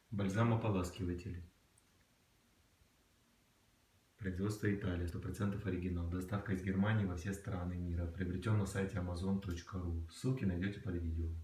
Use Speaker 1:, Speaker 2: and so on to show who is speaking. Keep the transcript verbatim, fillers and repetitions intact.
Speaker 1: Бальзам-ополаскиватель. Производство Италия. сто процентов оригинал. Доставка из Германии во все страны мира. Приобретен на сайте амазон точка ру. Ссылки найдете под видео.